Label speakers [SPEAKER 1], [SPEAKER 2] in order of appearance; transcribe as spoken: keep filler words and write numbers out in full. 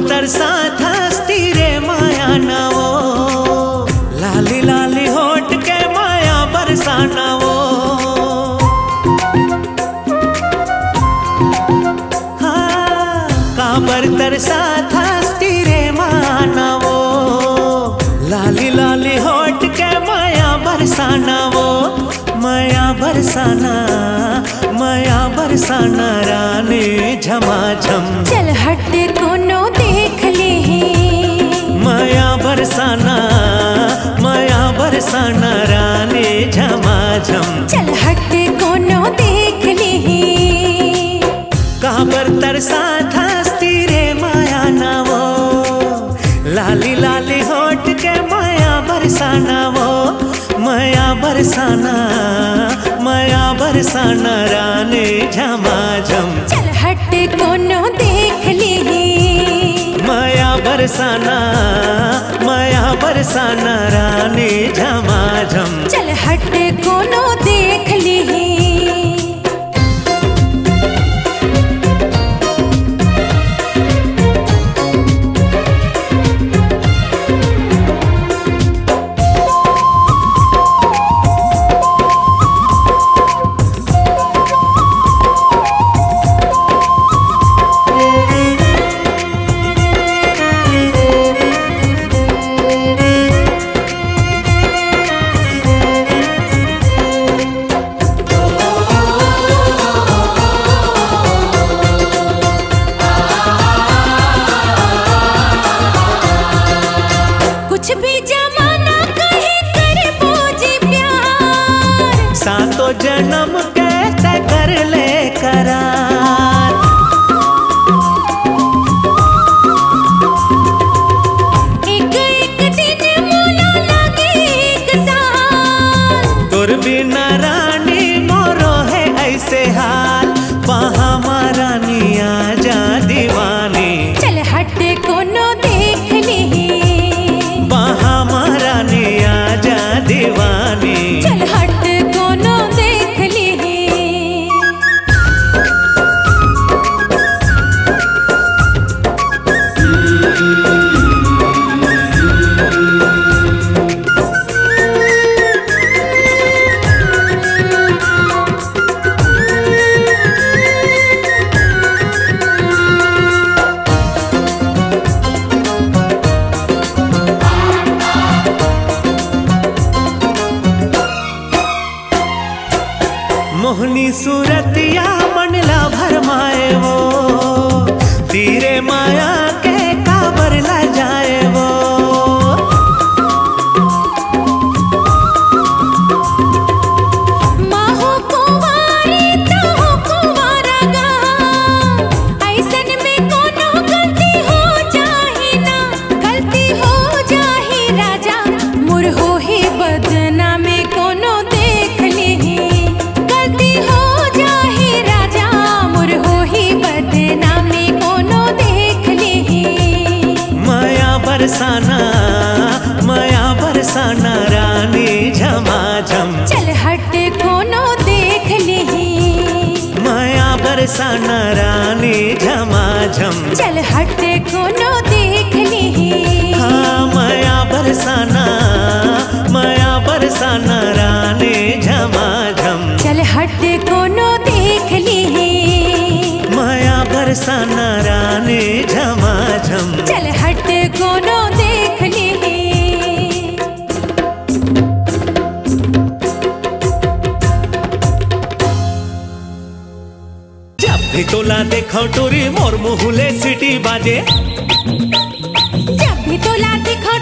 [SPEAKER 1] तरसा थस्ती रे माया नवो, लाली लाली होठ के माया बरसाना वो। हाँ काबर तरसा थस्ती रे माया वो, लाली लाली होठ के माया बरसाना वो। माया बरसाना माया बरसाना रानी झमाझम,
[SPEAKER 2] चल हट कोनो देख ले।
[SPEAKER 1] माया बरसाना माया बरसाना रानी झमाझम,
[SPEAKER 2] चल हट कोनो देख ले।
[SPEAKER 1] काबर तरसा थस्ती रे माया ना वो, लाली लाली होठ के माया बरसाना वो। माया बरसाना माया बरसाना रानी झमाझम,
[SPEAKER 2] चल हट कोनो देख ले।
[SPEAKER 1] माया बरसाना माया बरसाना रानी झमाझम,
[SPEAKER 2] चल हट कोनो देख ले। कुछ भी जमाना कहे करे बोझी प्यार,
[SPEAKER 1] सातों जन्म कैसे कर ले करार।
[SPEAKER 2] एक एक दिन मोला लगे एक साल,
[SPEAKER 1] तुर बिना रानी मोरो है ऐसे हाल। वहाँ रानी आजा दीवानी,
[SPEAKER 2] चल हट कोनो देख ले।
[SPEAKER 1] वहाँ रानी आजा दीवानी,
[SPEAKER 2] चल हट कोनो देख ले।
[SPEAKER 1] मोहनी सूरतिया मनला भरमाए वो, तीरे माया के काबर ला जाए वो।
[SPEAKER 2] माहो कुंवारी तो हो कुंवारा गा, ऐसन में कोनो गलती हो जाही ना। गलती हो जाही राजा मुर हो ही बदना में कोनो देख ले। गलती हो जाही राजा मुर हो ही बदना में कोनो देख ले।
[SPEAKER 1] माया बरसाना माया बरसाना रानी झमाझम,
[SPEAKER 2] चल हट कोनो देख ले।
[SPEAKER 1] माया बरसाना रानी झमाझम,
[SPEAKER 2] चल हट कोनो देख ले।
[SPEAKER 1] हाँ माया बरसाना माया बरसाना रानी झमाझम,
[SPEAKER 2] चल हट कोनो देख ले।
[SPEAKER 1] माया बरसाना रानी झमाझम,
[SPEAKER 2] चल हट कोनो देख ले।
[SPEAKER 1] जब भी तोला देखो टोरी मोर मुहुले सिटी बाजे,
[SPEAKER 2] जब भी तोला देखो